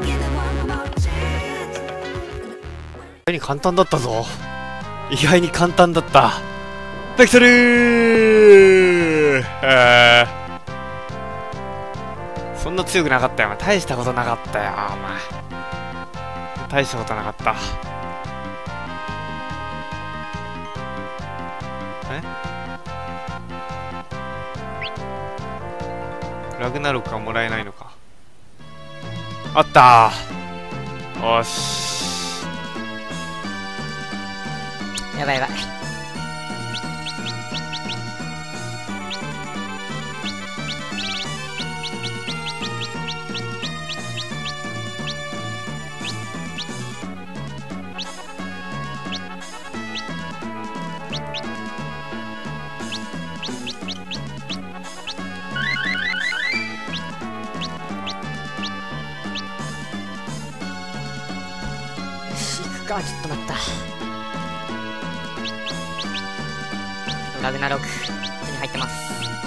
意外に簡単だったぞ。意外に簡単だった。ベクトルー。そんな強くなかったよ。お前大したことなかったよ。お前大したことなかった。ラグナロクはもらえないのか。あったー。よし。 やばいやばい。ちょっと待った。ラグナロク手に入ってます。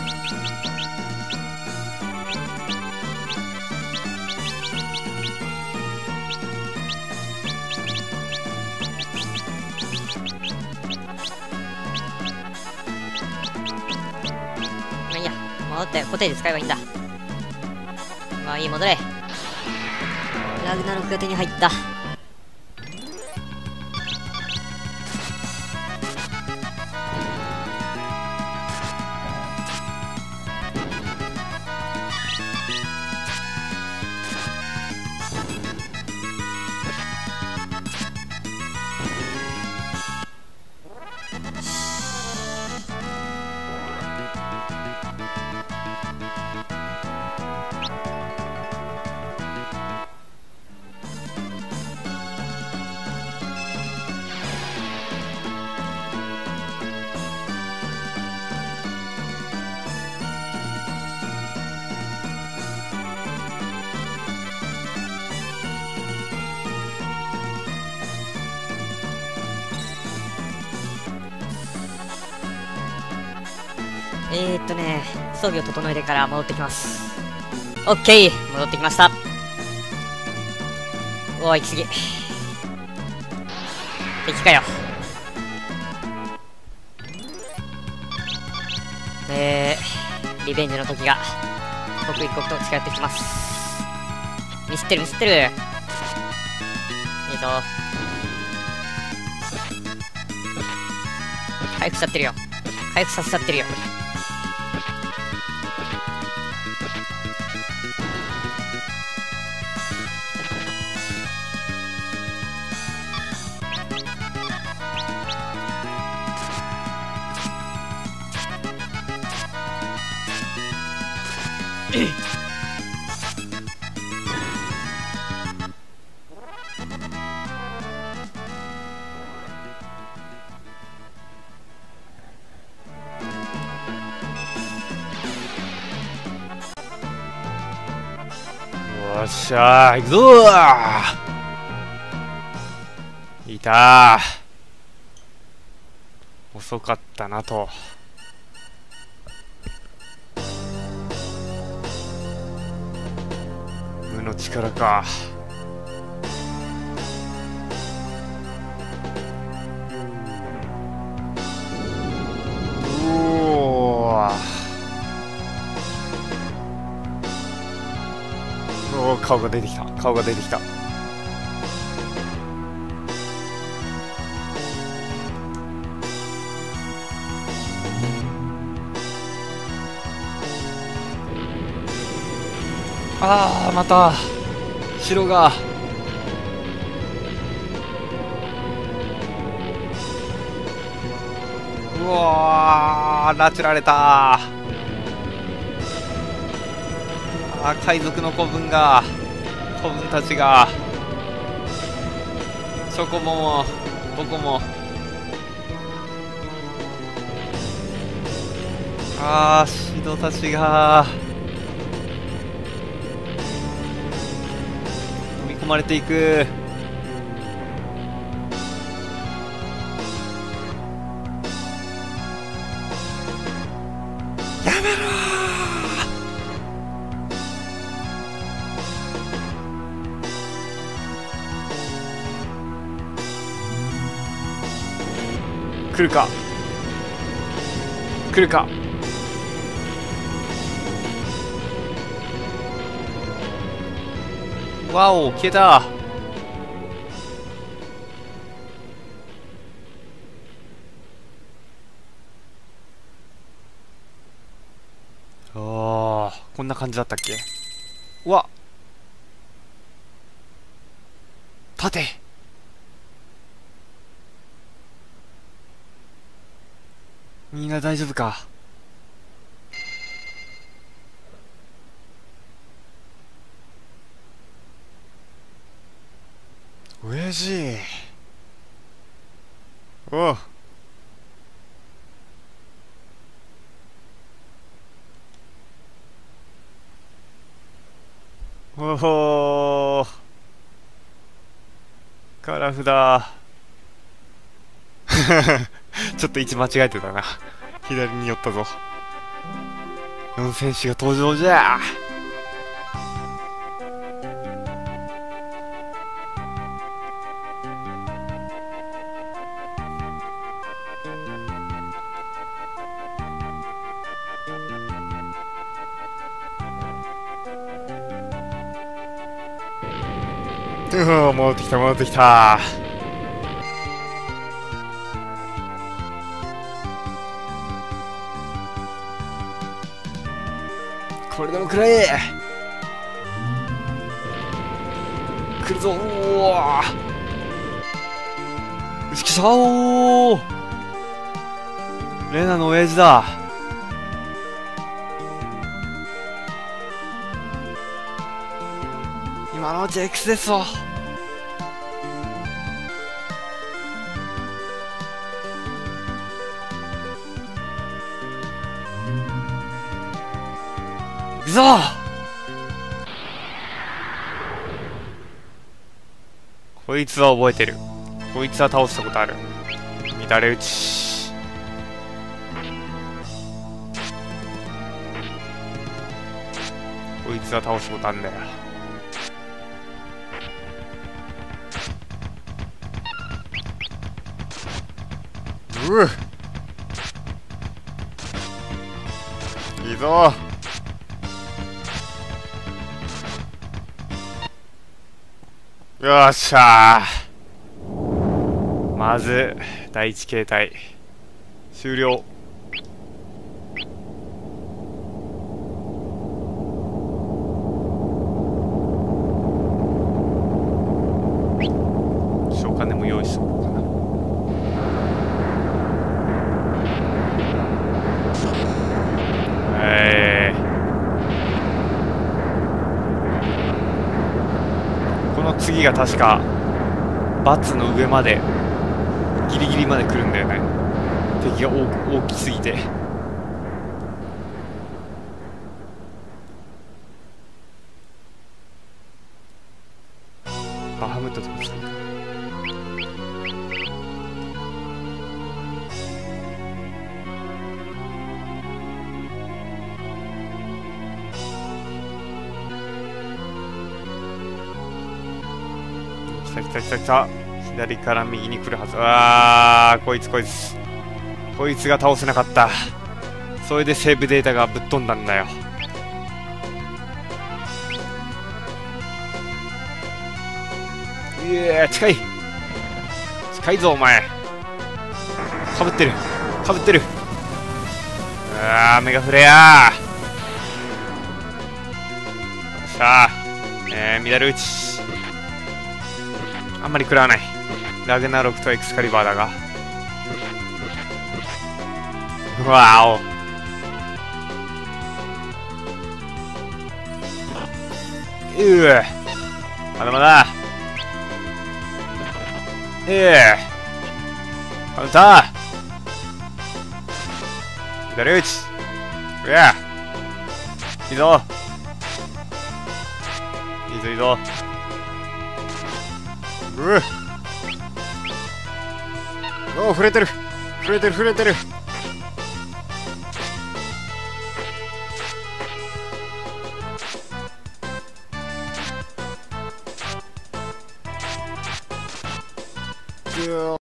まあいいや、戻ってコテージ使えばいいんだ。まあいい、戻れ。ラグナロクが手に入った。装備を整えてから戻ってきます。オッケー、戻ってきました。おー、行き過ぎ。敵かよ。リベンジの時が刻一刻と近寄ってきます。ミスってるミスってる。いいぞ。回復しちゃってるよ。回復させちゃってるよ。 よっしゃー、行くぞー。いたー。遅かったなと。無の力か。顔が出てきた。顔が出てきた。ああ、また城が。うわー、拉致られたー。海賊の子分たちが、チョコモもボコも、シドたちが飲み込まれていく。やめろー。 来るか来るか。わお、消えた。こんな感じだったっけ。うわ、立て。みんな大丈夫か。親父。おう。おお、カラフだ。ちょっと位置間違えてたな。左に寄ったぞ。4選手が登場じゃ。戻ってきた戻ってきた。これでも食らえ。来るぞ。おお、よしきた。おお、レナの親父だ。今のうち X ですわ。行くぞ。こいつは覚えてる。こいつは倒したことある。乱れ打ち。こいつは倒したことあるんだよ。いいぞ。よっしゃー。まず第一形態終了。召喚でも用意しとこうかな。この次が確かバツの上までギリギリまで来るんだよね。敵が大きすぎて。バハムットとか来たんだ。来た来た来た来た。左から右に来るはず。あー、こいつが倒せなかった。それでセーブデータがぶっ飛んだんだよ。いや、近いぞお前。かぶってる。あー、目が触れやー。さあ、乱れ打ち。あんまり食らわない。ラグナロクとエクスカリバーだが。わお。まだまだ。カウンター。左打ち。いいぞ。おお、触れてる。よ